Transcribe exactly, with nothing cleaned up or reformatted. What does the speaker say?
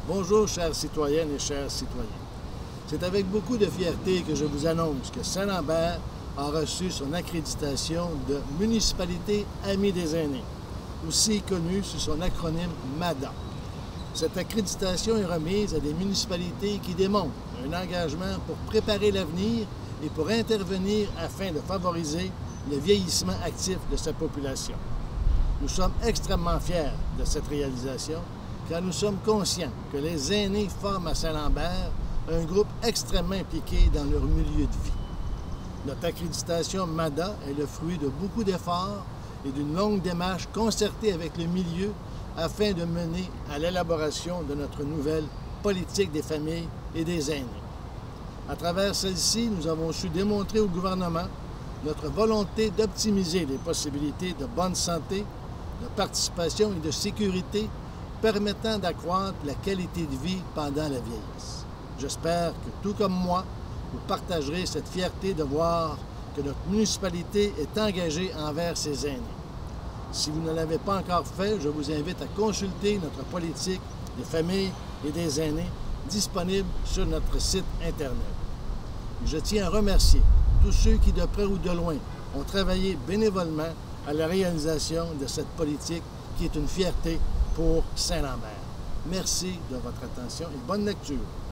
Bonjour, chères citoyennes et chers citoyens. C'est avec beaucoup de fierté que je vous annonce que Saint-Lambert a reçu son accréditation de municipalité amie des aînés, aussi connue sous son acronyme MADA. Cette accréditation est remise à des municipalités qui démontrent un engagement pour préparer l'avenir et pour intervenir afin de favoriser le vieillissement actif de sa population. Nous sommes extrêmement fiers de cette réalisation car nous sommes conscients que les aînés forment à Saint-Lambert un groupe extrêmement impliqué dans leur milieu de vie. Notre accréditation MADA est le fruit de beaucoup d'efforts et d'une longue démarche concertée avec le milieu afin de mener à l'élaboration de notre nouvelle politique des familles et des aînés. À travers celle-ci, nous avons su démontrer au gouvernement notre volonté d'optimiser les possibilités de bonne santé, de participation et de sécurité permettant d'accroître la qualité de vie pendant la vieillesse. J'espère que, tout comme moi, vous partagerez cette fierté de voir que notre municipalité est engagée envers ses aînés. Si vous ne l'avez pas encore fait, je vous invite à consulter notre politique des familles et des aînés disponible sur notre site Internet. Je tiens à remercier tous ceux qui, de près ou de loin, ont travaillé bénévolement à la réalisation de cette politique qui est une fierté pour Saint-Lambert. Merci de votre attention et bonne lecture.